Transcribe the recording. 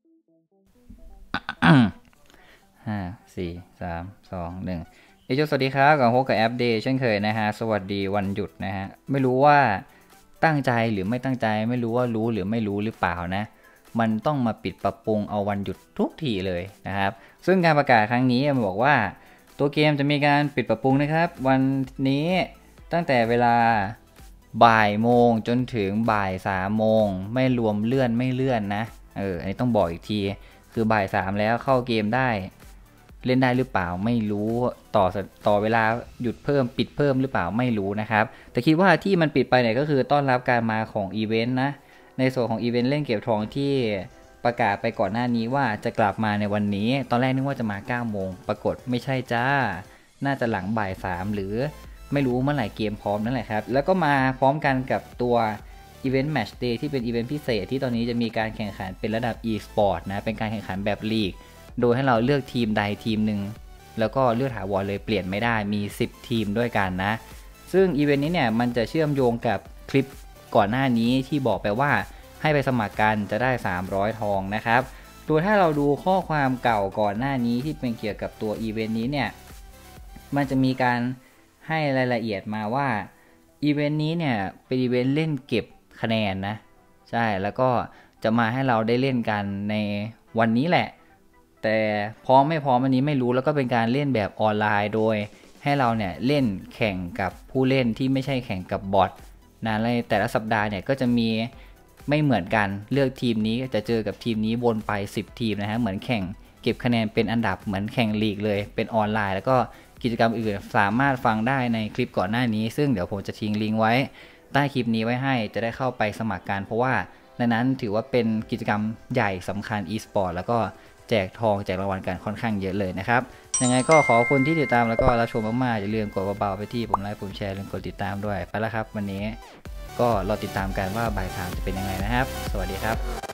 5 4 3 2 1สวัสดีครับกับพบกับแอปเดย์เช่นเคยนะฮะสวัสดีวันหยุดนะฮะไม่รู้ว่าตั้งใจหรือไม่ตั้งใจไม่รู้ว่ารู้หรือไม่รู้หรือเปล่านะมันต้องมาปิดปรับปรุงเอาวันหยุดทุกทีเลยนะครับซึ่งการประกาศครั้งนี้มันบอกว่าตัวเกมจะมีการปิดปรับปรุงนะครับวันนี้ตั้งแต่เวลาบ่ายโมงจนถึงบ่าย3 โมงไม่รวมเลื่อนไม่เลื่อนนะอันนี้ต้องบอกอีกทีคือบ่าย3แล้วเข้าเกมได้เล่นได้หรือเปล่าไม่รู้ต่อเวลาหยุดเพิ่มปิดเพิ่มหรือเปล่าไม่รู้นะครับแต่คิดว่าที่มันปิดไปเนี่ยก็คือต้อนรับการมาของอีเวนต์นะในส่วนของอีเวนต์เล่นเก็บทองที่ประกาศไปก่อนหน้านี้ว่าจะกลับมาในวันนี้ตอนแรกนึกว่าจะมา9 โมงปรากฏไม่ใช่จ้าน่าจะหลังบ่าย3หรือไม่รู้เมื่อไหร่เกมพร้อมนั่นแหละครับแล้วก็มาพร้อมกันกับตัวอีเวนต์แมตช์เดย์ที่เป็นอีเวนต์พิเศษที่ตอนนี้จะมีการแข่งขันเป็นระดับ e-sport นะเป็นการแข่งขันแบบลีกโดยให้เราเลือกทีมใดทีมหนึ่งแล้วก็เลือกถาวรเลยเปลี่ยนไม่ได้มี10ทีมด้วยกันนะซึ่งอีเวนต์นี้เนี่ยมันจะเชื่อมโยงกับคลิปก่อนหน้านี้ที่บอกไปว่าให้ไปสมัครกันจะได้300ทองนะครับตัวถ้าเราดูข้อความเก่าก่อนหน้านี้ที่เป็นเกี่ยวกับตัวอีเวนต์นี้เนี่ยมันจะมีการให้รายละเอียดมาว่าอีเวนต์นี้เนี่ยเป็นอีเวนต์เล่นเก็บคะแนนนะใช่แล้วก็จะมาให้เราได้เล่นกันในวันนี้แหละแต่พร้อมไม่พร้อมอันนี้ไม่รู้แล้วก็เป็นการเล่นแบบออนไลน์โดยให้เราเนี่ยเล่นแข่งกับผู้เล่นที่ไม่ใช่แข่งกับบอทนะในแต่ละสัปดาห์เนี่ยก็จะมีไม่เหมือนกันเลือกทีมนี้จะเจอกับทีมนี้วนไป10ทีมนะฮะเหมือนแข่งเก็บคะแนนเป็นอันดับเหมือนแข่งลีกเลยเป็นออนไลน์แล้วก็กิจกรรมอื่นสามารถฟังได้ในคลิปก่อนหน้านี้ซึ่งเดี๋ยวผมจะทิ้งลิงก์ไว้ใต้คลิปนี้ไว้ให้จะได้เข้าไปสมัครกันเพราะว่าในนั้นถือว่าเป็นกิจกรรมใหญ่สำคัญ e-sport แล้วก็แจกทองแจกรางวัลกันค่อนข้างเยอะเลยนะครับยังไงก็ขอบคุณที่ติดตามแล้วก็รับชมมากๆอย่าลืมกดเบาๆไปที่ผมไลค์ผมแชร์ลืมกดติดตามด้วยไปแล้วครับวันนี้ก็รอติดตามกันว่าบ่าย3จะเป็นยังไงนะครับสวัสดีครับ